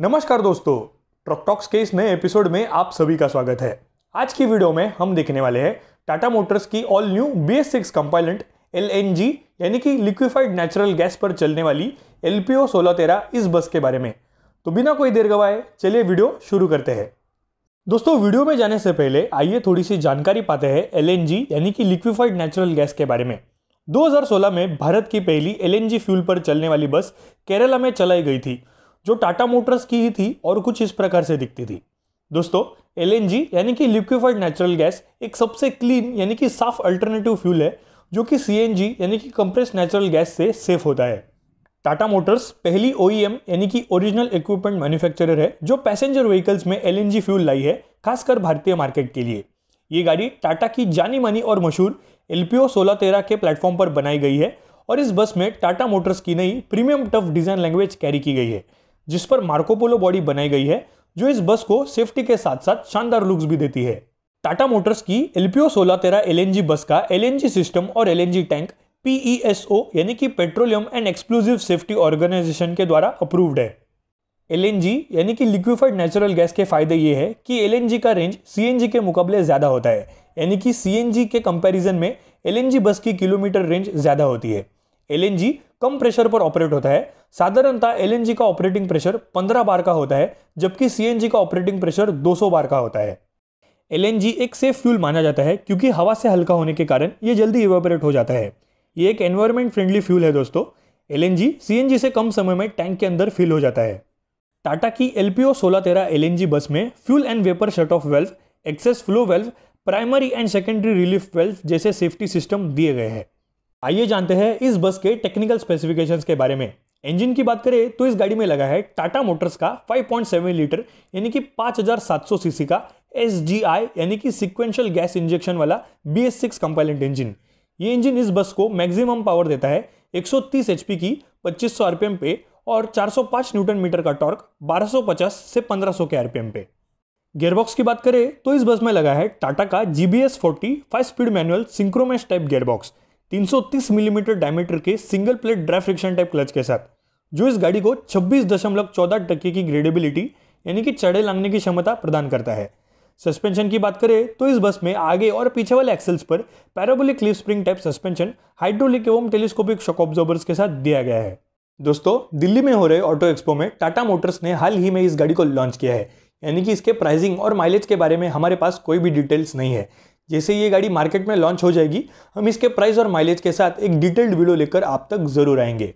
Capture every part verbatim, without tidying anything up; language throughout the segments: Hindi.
नमस्कार दोस्तों, ट्रक टॉक्स के इस नए एपिसोड में आप सभी का स्वागत है। आज की वीडियो में हम देखने वाले हैं टाटा मोटर्स की all new B S six compliant L N G यानी कि लिक्विफाइड नेचुरल गैस पर चलने वाली एल पी ओ सोलह तेरह इस बस के बारे में। तो बिना कोई देर गवाए चलिए वीडियो शुरू करते हैं। दोस्तों, वीडियो में जाने से पहले आइए थोड़ी सी जानकारी पाते हैं एल एन जी यानी कि लिक्विफाइड नेचुरल गैस के बारे में। दो हज़ार सोलह में भारत की पहली एल एन जी फ्यूल पर चलने वाली बस केरला में चलाई गई थी, जो टाटा मोटर्स की ही थी और कुछ इस प्रकार से दिखती थी। दोस्तों, एल एन जी यानी कि लिक्विफाइड नेचुरल गैस एक सबसे क्लीन यानी कि साफ अल्टरनेटिव फ्यूल है, जो कि सी एन जी यानी कि कंप्रेस्ड नेचुरल गैस से सेफ होता है। टाटा मोटर्स पहली ओ ई एम यानी कि ओरिजिनल इक्विपमेंट मैन्युफैक्चरर है जो पैसेंजर व्हीकल्स में एल एन जी फ्यूल लाई है, खासकर भारतीय मार्केट के लिए। ये गाड़ी टाटा की जानी मानी और मशहूर एल पी ओ सोलह तेरह के प्लेटफॉर्म पर बनाई गई है और इस बस में टाटा मोटर्स की नई premium tough design language carry की गई है, जिस पर मार्कोपोलो बॉडी बनाई गई है, जो इस बस को सेफ्टी के साथ साथ शानदार लुक्स भी देती है। टाटा मोटर्स की एल पी ओ सोलह तेरह एल एन जी बस का एल एन जी सिस्टम और L N G tank P E S O यानी कि petroleum and explosive safety organisation के द्वारा अप्रूव्ड है। एल एन जी यानी कि लिक्विफाइड नेचुरल गैस के फायदे ये है कि एल एन जी का रेंज सी एन जी के मुकाबले ज्यादा होता है, यानी कि सी एन जी के कंपैरिजन में एल एन जी बस की किलोमीटर रेंज ज्यादा होती है। एल एन जी कम प्रेशर पर ऑपरेट होता है। साधारणतः एल एन जी का ऑपरेटिंग प्रेशर पंद्रह बार का होता है, जबकि सी एन जी का ऑपरेटिंग प्रेशर दो सौ बार का होता है। एल एन जी एक सेफ फ्यूल माना जाता है क्योंकि हवा से हल्का होने के कारण ये जल्दी इवेपोरेट हो जाता है। ये एक एनवायरमेंट फ्रेंडली फ्यूल है। दोस्तों, L N G C N G से कम समय में टैंक के अंदर फिल हो जाता है। टाटा की एल पी ओ सोलह तेरह एल एन जी बस में fuel and vapour shut off valve, excess flow valve, primary and secondary relief valve जैसे सेफ्टी सिस्टम दिए गए हैं। आइए जानते हैं इस बस के टेक्निकल स्पेसिफिकेशंस के बारे में। इंजन की बात करें तो इस गाड़ी में लगा है टाटा मोटर्स का पाँच पॉइंट सात लीटर यानी कि पाँच हज़ार सात सौ सीसी का एस जी आई यानी कि सीक्वेंशियल गैस इंजेक्शन वाला B S six compliant engine. ये इंजन इस बस को मैक्सिमम पावर देता है एक सौ तीस एच पी की पच्चीस सौ आर पी एम पे और चार सौ पाँच न्यूटन मीटर का टॉर्क बारह सौ पचास से पंद्रह सौ के आर पी एम पे। गियरबॉक्स की बात करें तो इस बस में लगा है टाटा का G B S forty five speed manual synchromesh type gearbox तीन सौ तीस मिलीमीटर डायमीटर के single plate dry friction type clutch के साथ, जो इस गाड़ी को छब्बीस दशमलव चौदह टक्के की ग्रेडेबिलिटी यानी कि चढ़े लांघने की क्षमता प्रदान करता है। सस्पेंशन की बात करें तो इस बस में आगे और पीछे वाले एक्सेल्स पर parabolic leaf spring type suspension hydraulic एवं टेलीस्कोपिक शॉक ऑब्जॉर्बर्स के साथ दिया गया है। दोस्तों, दिल्ली में हो रहे ऑटो एक्सपो में टाटा मोटर्स ने हाल ही में इस गाड़ी को लॉन्च किया है, यानी कि इसके प्राइसिंग और माइलेज के बारे में हमारे पास कोई भी डिटेल्स नहीं है। जैसे ये गाड़ी मार्केट में लॉन्च हो जाएगी, हम इसके प्राइस और माइलेज के साथ एक डिटेल्ड वीडियो लेकर आप तक जरूर आएंगे।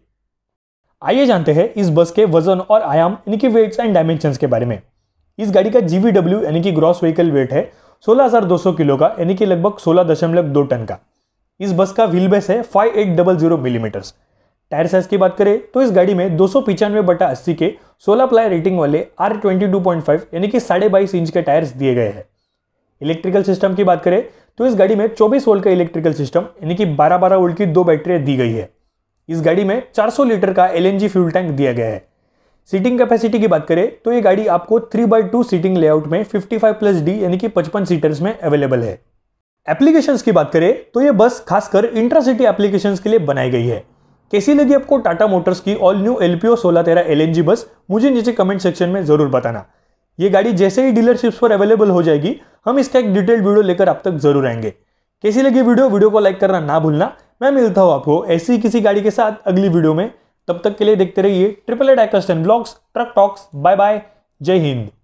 आइए जानते हैं इस बस के वजन और आयाम यानी कि वेट्स एंड डायमेंशंस के बारे में। इस गाड़ी का जी वी डब्ल्यू यानी कि ग्रॉस व्हीकल वेट है सोलह हज़ार दो सौ किलो का, यानी कि लगभग सोलह दशमलव दो टन का। इस बस का व्हील बेस है अट्ठावन सौ मिलीमीटर। टायर साइज की बात करें तो इस गाड़ी में दो सौ पिचानवे बटा अस्सी के सोलह प्लाई रेटिंग वाले R twenty two point five यानी कि साढ़े बाईस इंच के टायर्स दिए गए हैं। इलेक्ट्रिकल सिस्टम की बात करें तो इस गाड़ी में चौबीस वोल्ट का इलेक्ट्रिकल सिस्टम यानी कि बारह बारह वोल्ट की दो बैटरियां दी गई है। इस गाड़ी में चार सौ लीटर का L N G fuel tank दिया गया है। सीटिंग कैपेसिटी की बात करें तो ये गाड़ी आपको three by two seating layout में पचपन प्लस डी यानी कि पचपन सीटर्स में अवेलेबल है। एप्लीकेशंस की बात करें तो ये बस खासकर इंट्रासिटी एप्लीकेशंस के लिए बनाई गई है। कैसी लगी आपको टाटा मोटर्स की all new L P O सोलह तेरह एल एन जी बस, मुझे नीचे कमेंट सेक्शन में जरूर बताना। ये गाड़ी जैसे ही डीलरशिप्स पर अवेलेबल हो जाएगी, हम इसका एक डिटेल्ड वीडियो लेकर आप तक जरूर आएंगे। कैसी लगी वीडियो वीडियो को लाइक करना ना भूलना। मैं मिलता हूं आपको ऐसी किसी गाड़ी के साथ अगली वीडियो में। तब तक के लिए देखते रहिए triple A diecast and blogs, truck talks. Bye bye, जय हिंद।